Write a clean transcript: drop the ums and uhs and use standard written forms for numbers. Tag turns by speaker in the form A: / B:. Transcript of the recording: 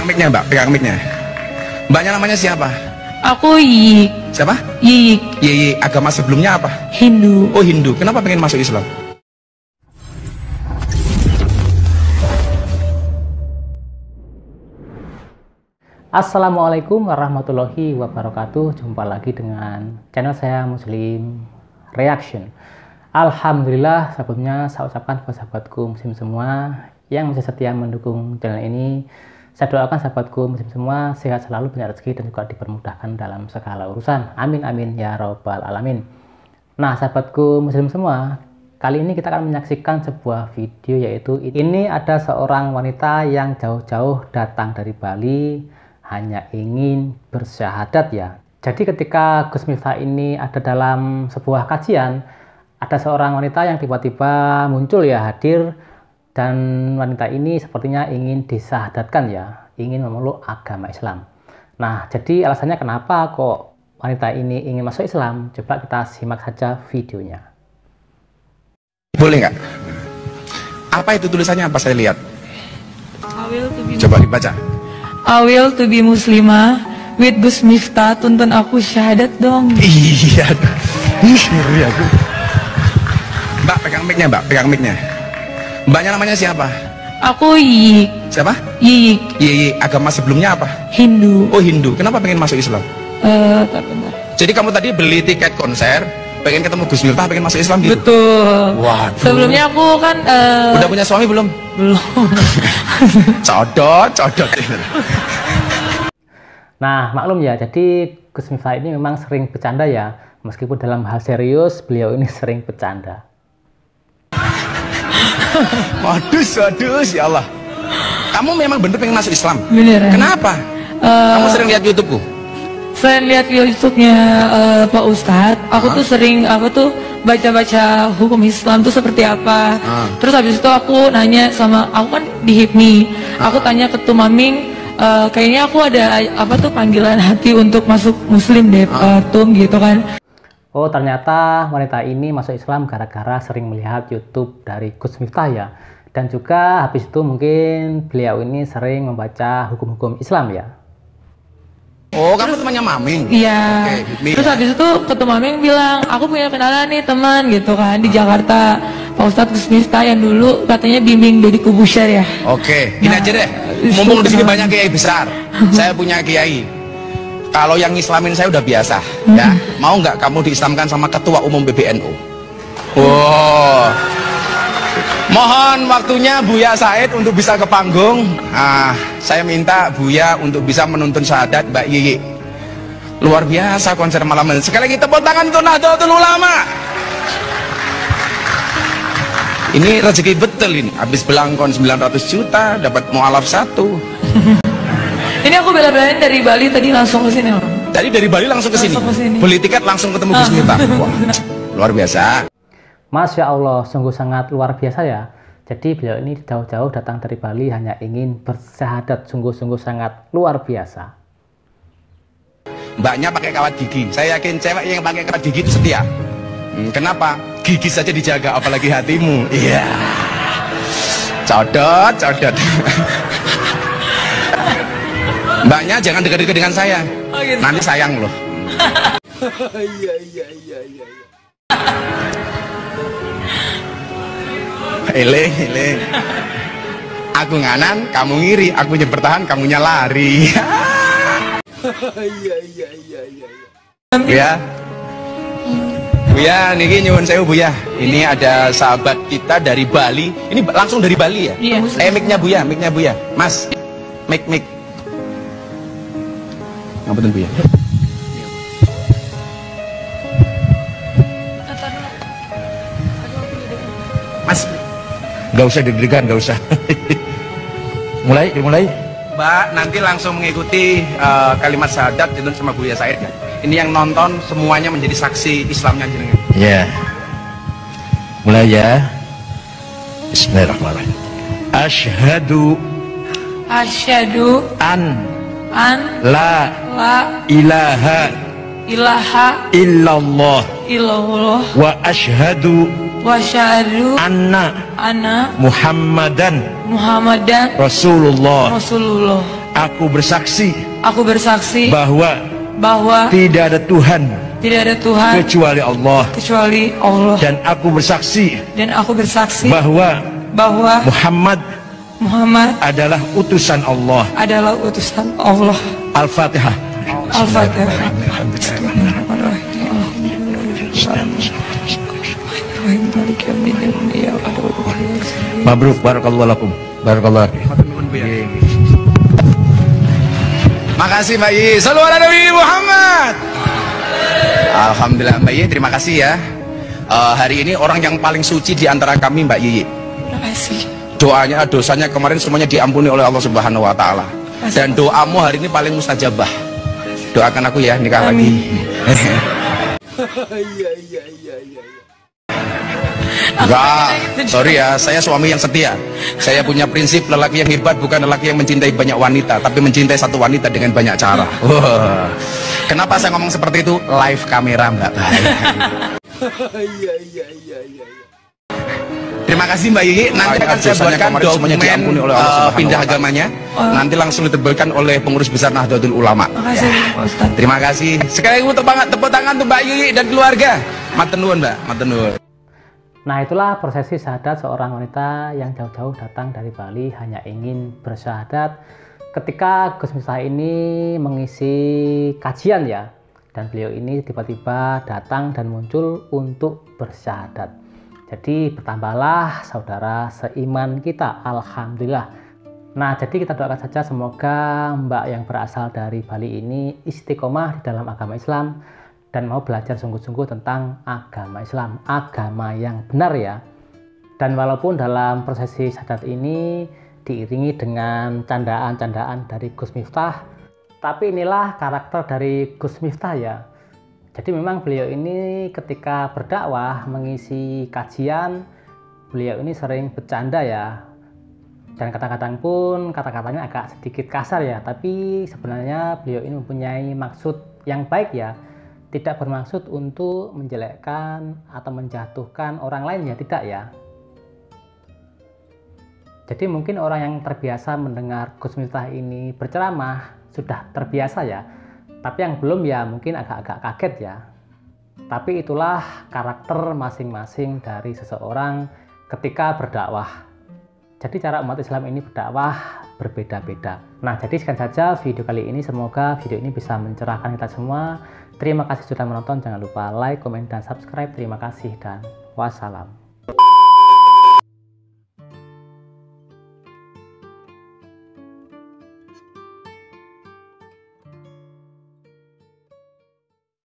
A: Pegang mic-nya, Mbak, pegang mic-nya. Mbaknya namanya siapa?
B: Aku Yiyik.
A: Siapa?
B: Yiyik.
A: Yeye, agama sebelumnya apa?
B: Hindu.
A: Oh, Hindu. Kenapa pengen masuk Islam?
C: Assalamualaikum warahmatullahi wabarakatuh. Jumpa lagi dengan channel saya Muslim Reaction. Alhamdulillah, sebelumnya saya ucapkan buat sahabatku muslim semua yang masih setia mendukung channel ini. Saya doakan sahabatku muslim semua sehat selalu, banyak rezeki, dan juga dipermudahkan dalam segala urusan. Amin amin ya robbal alamin. Nah sahabatku muslim semua, kali ini kita akan menyaksikan sebuah video, yaitu ini ada seorang wanita yang jauh-jauh datang dari Bali hanya ingin bersyahadat ya. Jadi ketika Gus Miftah ini ada dalam sebuah kajian, ada seorang wanita yang tiba-tiba muncul ya, hadir, dan wanita ini sepertinya ingin disyahadatkan ya, ingin memeluk agama Islam. Nah, jadi alasannya kenapa kok wanita ini ingin masuk Islam? Coba kita simak saja videonya.
A: Boleh nggak? Apa itu tulisannya? Apa saya lihat? Coba dibaca.
B: I will to be Muslimah with Gus Miftah. Tuntun aku syahadat dong.
A: Iya. Ngeri aku. Mbak, pegang mic-nya, Mbak, pegang mic-nya. Mbaknya namanya siapa?
B: Aku Yiyik.
A: Siapa?
B: Yiyik.
A: Yeye, agama sebelumnya apa?
B: Hindu.
A: Oh, Hindu. Kenapa pengen masuk Islam?
B: Bentar.
A: Jadi kamu tadi beli tiket konser, pengen ketemu Gus Miftah, pengen masuk Islam gitu?
B: Betul.
A: Waduh.
B: Sebelumnya aku kan
A: Udah punya suami belum?
B: belum.
A: Codot.
C: Nah maklum ya, jadi Gus Miftah ini memang sering bercanda ya, meskipun dalam hal serius beliau ini sering bercanda.
A: Waduh, ya Allah. Kamu memang bener pengen masuk Islam?
B: Beneran.
A: Kenapa? Kamu sering lihat YouTube-ku?
B: Saya lihat YouTube-nya Pak Ustadz. Aku tuh sering baca-baca hukum Islam tuh seperti apa. Terus habis itu aku nanya sama, aku kan di HIPMI. Aku tanya ke Tumaming, kayaknya aku ada panggilan hati untuk masuk Muslim deh, Tum, gitu kan.
C: Oh, ternyata wanita ini masuk Islam gara-gara sering melihat YouTube dari Gus Miftah ya. Dan juga habis itu mungkin beliau ini sering membaca hukum-hukum Islam ya.
A: Oh, kamu temannya Maming?
B: Iya.
A: Okay.
B: Terus habis itu ketua Maming bilang, aku punya kenalan nih teman gitu kan di Jakarta, Pak Ustadz Gus Miftah yang dulu katanya bimbing Deddy Corbuzier ya.
A: Oke, gini aja deh. Mumpung di sini banyak kiai besar, saya punya kiai. Kalau yang Islamin saya udah biasa, ya. Mau nggak kamu diislamkan sama Ketua Umum PBNU? Wow. Mohon waktunya Buya Said untuk bisa ke panggung. Saya minta Buya untuk bisa menuntun syahadat Mbak Yeye. Luar biasa konser malam ini. Sekali lagi tepuk tangan untuk Nahdlatul Ulama. Ini rezeki betul ini. Habis belangkon 900 juta, dapat mualaf 1.
B: Ini aku bela-belain dari Bali tadi langsung ke sini.
A: Tadi dari Bali langsung ke sini. Beli tiket langsung ketemu Gus Miftah. Wah, luar biasa.
C: Masya Allah, sungguh sangat luar biasa ya. Jadi beliau ini jauh-jauh datang dari Bali hanya ingin bersyahadat, sungguh-sungguh sangat luar biasa.
A: Mbaknya pakai kawat gigi. Saya yakin cewek yang pakai kawat gigi itu setia. Kenapa? Gigi saja dijaga, apalagi hatimu. Iya. Codot. Mbaknya jangan dekat-dekat dengan saya.
B: Oh, gitu.
A: Nanti sayang loh. Ele. Aku nganan, kamu ngiri. Aku bertahan, kamunya lari. Buya, niki nyuwun sewu Buya. Ini ada sahabat kita dari Bali. Ini langsung dari Bali ya?
B: Iya.
A: Mic-nya Buya. Mas, mic. Ngapain Buya? Mas, gak usah deg-degan, gak usah. Mulai. Mbak, nanti langsung mengikuti kalimat syahadat ditun sama Buya Said ya. Ini yang nonton semuanya menjadi saksi Islamnya jenengan.
D: Ya. Mulai ya. Bismillahirrahmanirrahim. Asyhadu an la ilaha illallah wa asyhadu anna Muhammadan Rasulullah Aku bersaksi
B: bahwa
D: tidak ada Tuhan kecuali Allah. Dan aku bersaksi bahwa Muhammad adalah utusan Allah. Al-Fatihah. Mabruk, barakallahu lakum. Barakallahu.
A: Makasih Mbak Yi. Shallallahu ala Nabi Muhammad. Alhamdulillah Mbak Yi, terima kasih ya. Hari ini orang yang paling suci di antara kami Mbak Yi.
B: Terima kasih.
A: Doanya, dosanya kemarin semuanya diampuni oleh Allah Subhanahu wa taala. Dan doamu hari ini paling mustajabah. Doakan aku ya nikah lagi. Enggak, sorry ya, saya suami yang setia. Saya punya prinsip lelaki yang hebat bukan lelaki yang mencintai banyak wanita, tapi mencintai satu wanita dengan banyak cara. Kenapa saya ngomong seperti itu? Live kamera Mbak. Terima kasih Mbak Yigi. Nanti akan saya buatkan dokumen pindah agamanya. Nanti langsung diterbitkan oleh pengurus besar Nahdlatul Ulama. Terima kasih. Sekali lagi tepuk tangan untuk Mbak Yigi dan keluarga. Matur nuwun Mbak, matur nuwun.
C: Nah, itulah prosesi syahadat seorang wanita yang jauh-jauh datang dari Bali hanya ingin bersyahadat ketika Gus Miftah ini mengisi kajian ya. Dan beliau ini tiba-tiba datang dan muncul untuk bersyahadat. Jadi bertambahlah saudara seiman kita, alhamdulillah. Nah, jadi kita doakan saja semoga Mbak yang berasal dari Bali ini istiqomah di dalam agama Islam dan mau belajar sungguh-sungguh tentang agama Islam, agama yang benar ya. Dan walaupun dalam prosesi syahadat ini diiringi dengan candaan-candaan dari Gus Miftah, tapi inilah karakter dari Gus Miftah ya. Jadi memang beliau ini ketika berdakwah, mengisi kajian, beliau ini sering bercanda ya. Dan kadang-kadang pun kata-katanya agak sedikit kasar ya, tapi sebenarnya beliau ini mempunyai maksud yang baik ya. Tidak bermaksud untuk menjelekkan atau menjatuhkan orang lain ya, tidak ya. Jadi mungkin orang yang terbiasa mendengar Gus Miftah ini berceramah sudah terbiasa ya. Tapi yang belum ya mungkin agak-agak kaget ya. Tapi itulah karakter masing-masing dari seseorang ketika berdakwah. Jadi cara umat Islam ini berdakwah berbeda-beda. Nah, jadi sekian saja video kali ini. Semoga video ini bisa mencerahkan kita semua. Terima kasih sudah menonton. Jangan lupa like, komen, dan subscribe. Terima kasih dan wassalam.